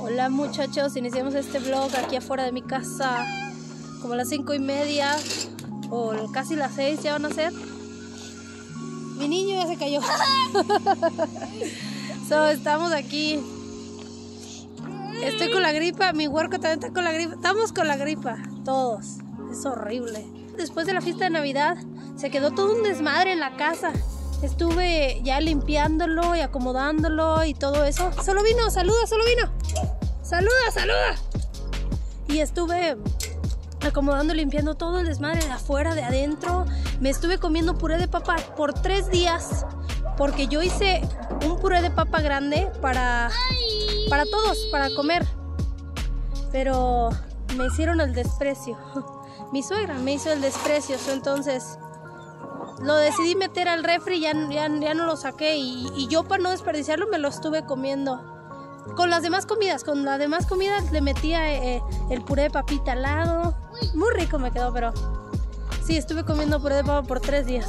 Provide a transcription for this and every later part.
Hola muchachos, iniciamos este vlog aquí afuera de mi casa, como a las 5:30 o casi las 6 ya van a ser. Mi niño ya se cayó. Estamos aquí. Estoy con la gripa, mi huerco también está con la gripa. Estamos con la gripa, todos. Es horrible. Después de la fiesta de Navidad se quedó todo un desmadre en la casa. Estuve ya limpiándolo y acomodándolo y todo eso. Solo vino, saluda, solo vino. Saluda, saluda. Y estuve acomodando, limpiando todo el desmadre de afuera, de adentro. Me estuve comiendo puré de papa por 3 días. Porque yo hice un puré de papa grande para todos, para comer. Pero me hicieron el desprecio. Mi suegra me hizo el desprecio, entonces lo decidí meter al refri, ya no lo saqué y yo para no desperdiciarlo me lo estuve comiendo. Con las demás comidas, le metía el puré de papita al lado. Muy rico me quedó, pero sí, estuve comiendo puré de papa por 3 días.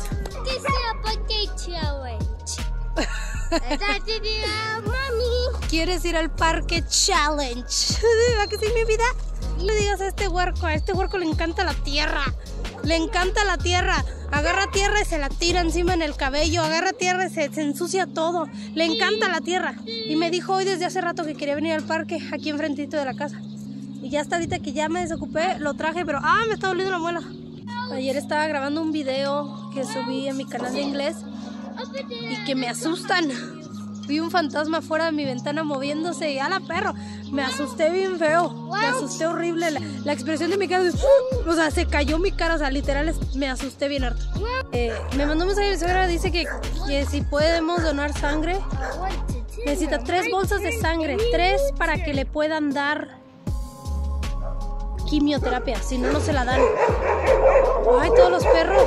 ¿Quieres ir al parque challenge? ¿Va que sí, mi vida? No le digas a este huerco le encanta la tierra. Le encanta la tierra. Agarra tierra y se la tira encima en el cabello. Agarra tierra y se ensucia todo. Le encanta la tierra. Y me dijo hoy desde hace rato que quería venir al parque aquí enfrentito de la casa. Y ya hasta ahorita que ya me desocupé, lo traje, pero me está doliendo la muela. Ayer estaba grabando un video que subí en mi canal de inglés y que me asustan. Vi un fantasma afuera de mi ventana moviéndose y ¡ala perro! Me asusté bien feo, me asusté horrible. La expresión de mi cara, o sea, se cayó mi cara, o sea, literal, me asusté bien harto. Me mandó un mensaje de mi suegra, dice que si podemos donar sangre. Necesita 3 bolsas de sangre, 3 para que le puedan dar quimioterapia, si no, no se la dan. ¡Ay, todos los perros!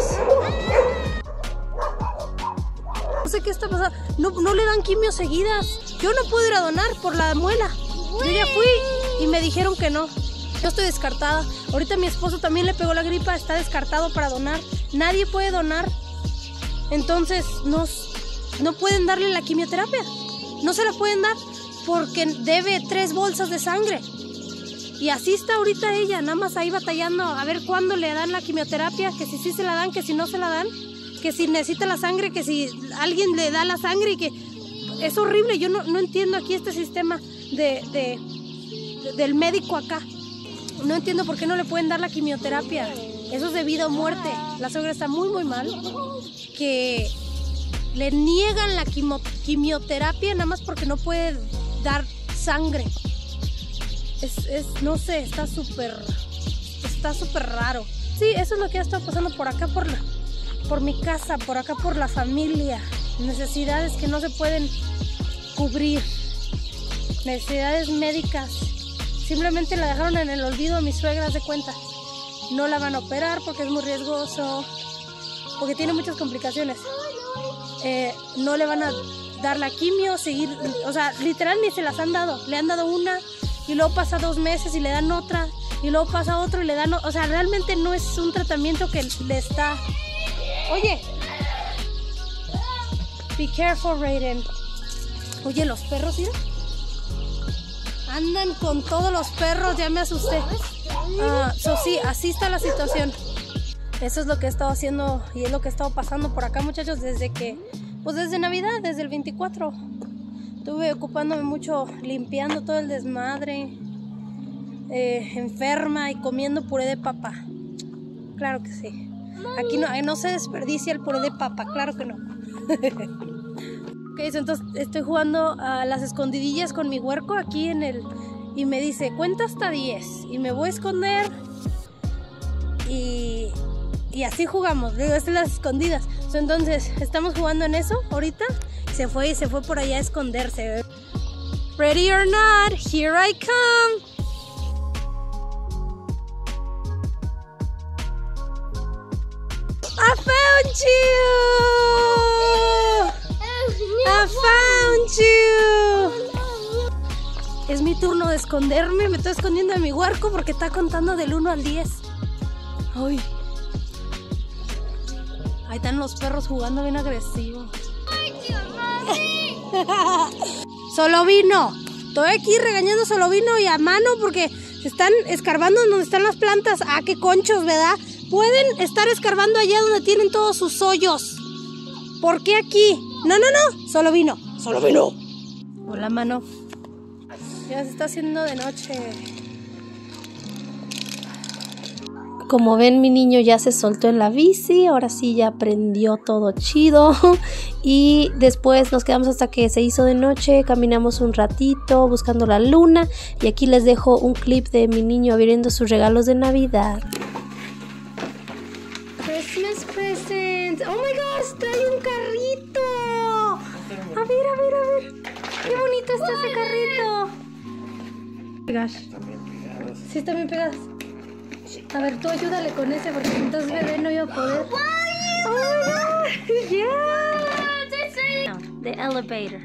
No sé qué está pasando. No le dan quimio seguidas. Yo no puedo ir a donar por la muela. Yo ya fui y me dijeron que no. Yo estoy descartada. Ahorita mi esposo también le pegó la gripa. Está descartado para donar. Nadie puede donar. Entonces no pueden darle la quimioterapia. No se la pueden dar porque debe 3 bolsas de sangre. Y así está ahorita ella. Nada más ahí batallando a ver cuándo le dan la quimioterapia. Que si sí se la dan, que si no se la dan. Que si necesita la sangre, que si alguien le da la sangre y que... Es horrible, yo no entiendo aquí este sistema del médico acá. No entiendo por qué no le pueden dar la quimioterapia. Eso es de vida o muerte. La suegra está muy, muy mal. Que le niegan la quimioterapia nada más porque no puede dar sangre. No sé, está súper raro. Sí, eso es lo que ha estado pasando por acá, por mi casa, por acá, por la familia. Necesidades que no se pueden cubrir, necesidades médicas. Simplemente la dejaron en el olvido a mi suegra, de cuenta. No la van a operar porque es muy riesgoso, porque tiene muchas complicaciones. No le van a dar la quimio, o sea, literal ni se las han dado. Le han dado una y luego pasa 2 meses y le dan otra y luego pasa otro y le dan o sea, realmente no es un tratamiento que le está... Oye, be careful, Raiden. Oye, los perros, ¿sí? Andan con todos los perros, ya me asusté. Sí, así está la situación. Eso es lo que he estado haciendo y es lo que he estado pasando por acá, muchachos, desde Navidad, desde el 24. Estuve ocupándome mucho limpiando todo el desmadre, enferma y comiendo puré de papa. Claro que sí. Aquí no se desperdicia el puré de papa, claro que no. Ok, entonces estoy jugando a las escondidillas con mi huerco aquí y me dice, cuenta hasta 10 y me voy a esconder y así jugamos, digo, estas son las escondidas. Entonces estamos jugando en eso ahorita, se fue por allá a esconderse. Ready or not, here I come. I found you! I found you! Es mi turno de esconderme. Me estoy escondiendo de mi huerco porque está contando del 1 al 10. Ay. Ahí están los perros jugando bien agresivos. Solo vino. Estoy aquí regañando a Solovino y a Mano porque están escarbando en donde están las plantas. Ah, qué conchos, ¿verdad? Pueden estar escarbando allá donde tienen todos sus hoyos. ¿Por qué aquí? No, Solovino. Hola, Mano. Ya se está haciendo de noche. Como ven, mi niño ya se soltó en la bici, ahora sí ya aprendió todo chido. Y después nos quedamos hasta que se hizo de noche, caminamos un ratito buscando la luna. Y aquí les dejo un clip de mi niño abriendo sus regalos de Navidad. Christmas presents. Oh my gosh, trae un carrito. A ver. Qué bonito está ese carrito. Gosh. Sí, están bien pegadas. A ver, tú ayúdale con ese porque entonces bebé no iba a poder. Oh my God. Yeah. The elevator.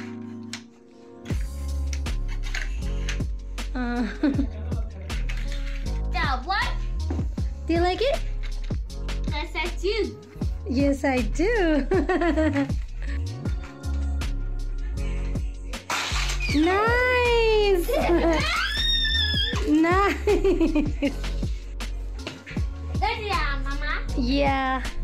Yeah, what? Do you like it? Yes, I do. Yes, I do. Nice. Nice. Yeah, Mama. Yeah.